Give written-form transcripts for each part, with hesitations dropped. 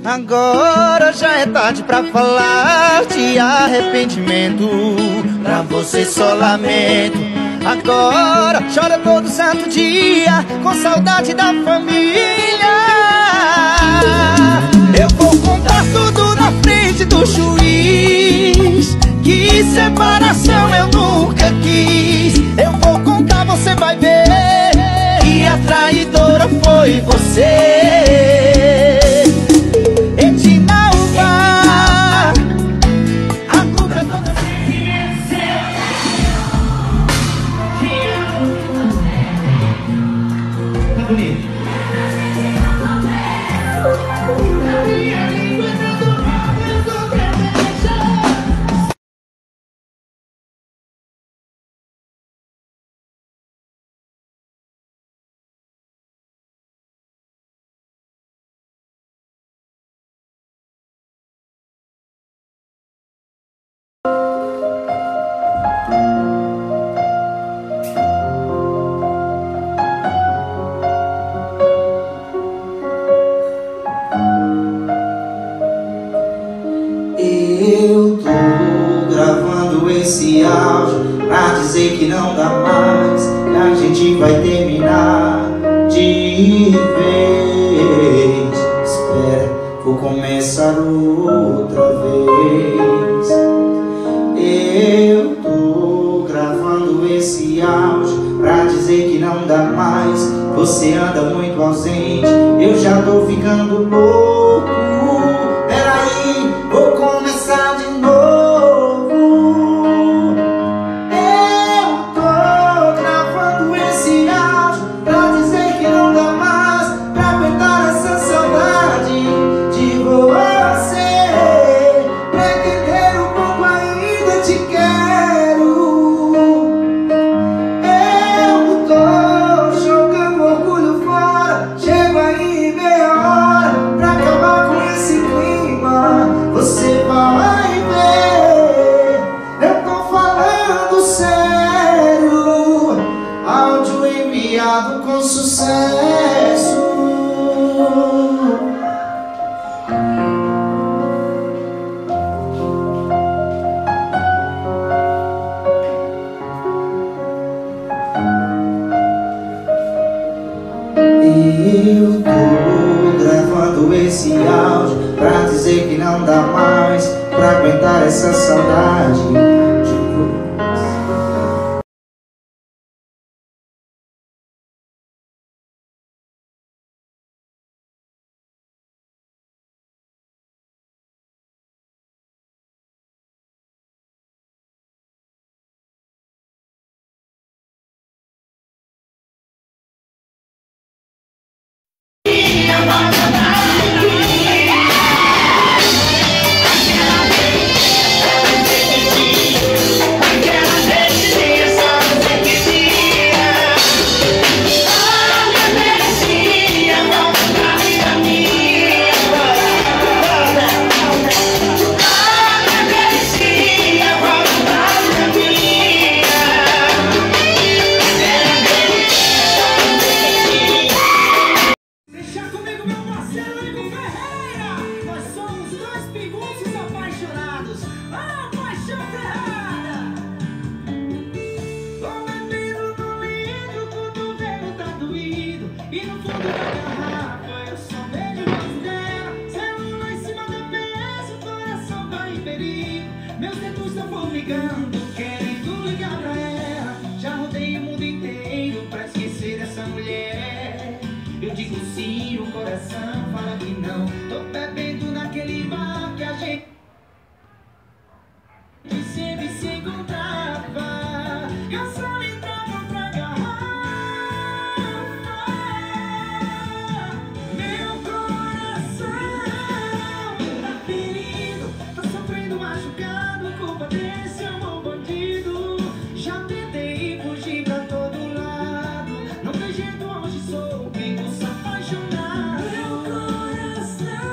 Agora já é tarde pra falar de arrependimento. Pra você só lamento. Agora chora todo santo dia, com saudade da família. Eu vou contar tudo na frente do juiz, que separação eu nunca quis. Eu vou contar, você vai ver, que a traidora foi você. Eu tô gravando esse áudio pra dizer que não dá mais, que a gente vai terminar de vez. Espera, vou começar outra vez. Eu tô gravando esse áudio pra dizer que não dá mais, você anda muito ausente, eu já tô ficando louco. Peraí, vou começar de novo. Eu tô gravando esse áudio pra dizer que não dá mais pra aguentar essa saudade de você. Pra entender o quanto ainda te quero. Eu tô jogando orgulho fora, chego aí meia hora pra acabar com esse clima. Você vai ver, eu tô falando sério. Áudio enviado com sucesso. Eu tô gravando esse áudio pra dizer que não dá mais pra aguentar essa saudade de você. Meus dedos estão formigando, querendo ligar pra ela. Já rodei o mundo inteiro pra esquecer dessa mulher. Eu digo sim, o coração fala que não. Tô bebendo naquele bar que a gente sempre se encontrava. Eu só entrava pra agarrar. Meu coração tá ferido, tá sofrendo machucado, culpa desse amor bandido. Já tentei fugir pra todo lado, não tem jeito, hoje sou pingo, sou apaixonado. Meu coração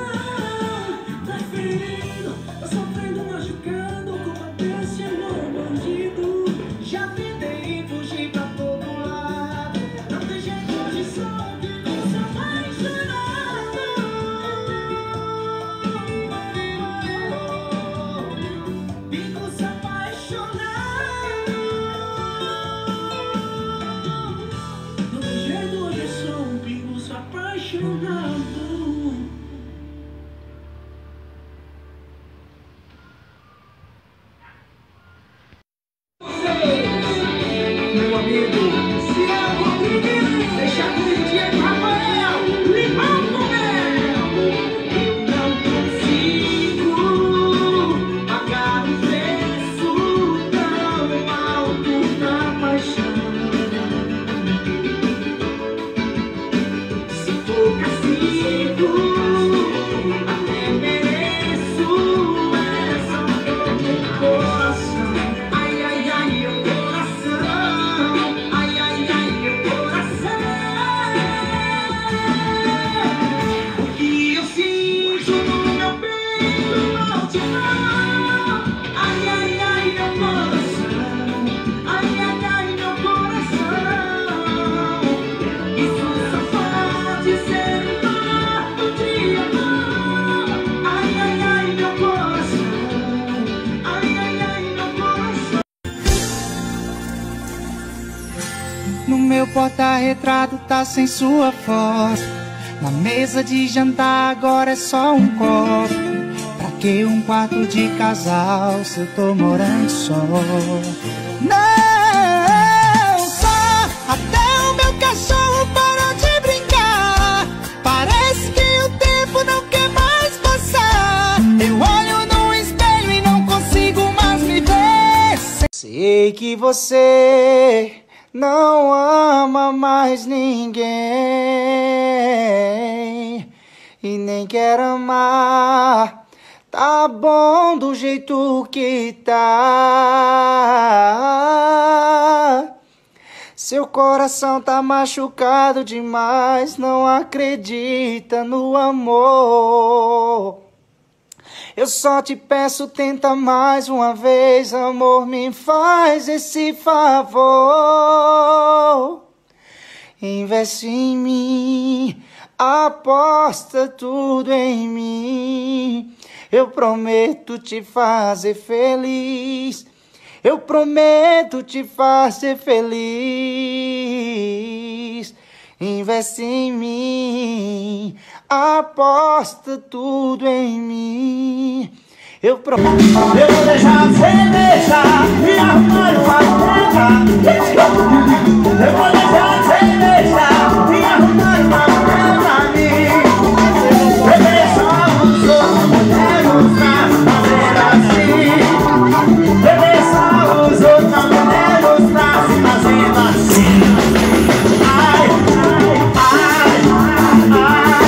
Meu amigo, se é Rodrigues, deixa comigo, Diego Rafael, limão com mel. Eu não consigo pagar o preço tão alto da paixão. Se for castigo, até mereço essa dor no coração. Ai, ai, ai, meu coração. Ai, ai, ai, meu coração. O que eu sinto no meu peito não te dá. Ai, ai, ai, meu coração. Ai, ai, ai, meu coração. Isso só pode ser um ato de amor. Ai, ai, ai, meu coração. Ai, ai, ai, meu coração. No meu porta-retrato tá sem sua foto. Na mesa de jantar agora é só um copo. Pra que um quarto de casal se eu tô morando só? Não, só até o meu cachorro parou de brincar. Parece que o tempo não quer mais passar. Eu olho no espelho e não consigo mais me ver. Sei que você não ama mais ninguém e nem quer amar. Tá bom do jeito que tá. Seu coração tá machucado demais, não acredita no amor. Eu só te peço, tenta mais uma vez, amor, me faz esse favor. Investe em mim, aposta tudo em mim. Eu prometo te fazer feliz. Eu prometo te fazer feliz. Investe em mim, aposta tudo em mim. Eu prometo. Eu vou deixar você deixar e arrumar uma mulher. Eu vou deixar você deixar e arrumar uma mulher pra mim. Eu deixo os outros mulheres pra fazer assim. Eu deixo os outros mulheres pra se fazer assim. Ai, ai, ai,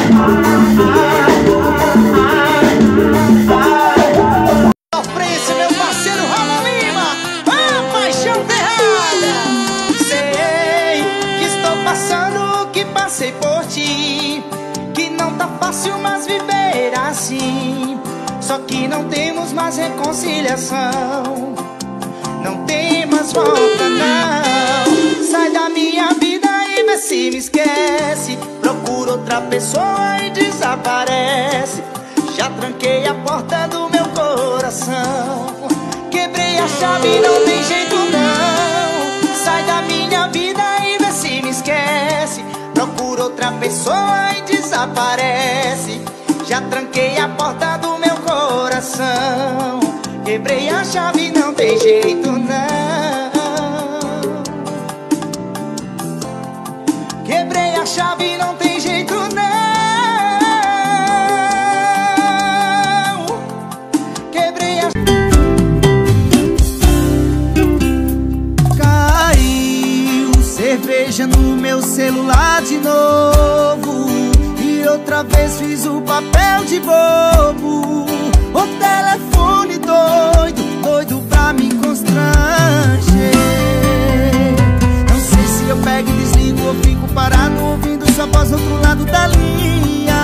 Sofrência, meu parceiro Rala Lima, a paixão ferrada. Sei que estou passando o que passei por ti, que não tá fácil mais viver assim. Só que não temos mais reconciliação, não tem mais volta não. Sai da minha vida e vê se me esquece. Procura outra pessoa e desaparece. Já tranquei a porta do meu coração, quebrei a chave, não tem jeito não. Sai da minha vida e vê se me esquece. Procura outra pessoa e desaparece. Já tranquei a porta do meu coração, quebrei a chave, não tem jeito não. Quebrei a chave, não tem jeito não. Quebrei a... Caiu cerveja no meu celular de novo, e outra vez fiz o papel de bobo. O telefone doido, doido pra me constranger. Não sei se eu pego e desligo ou fico parado ouvindo sua voz do outro lado da linha.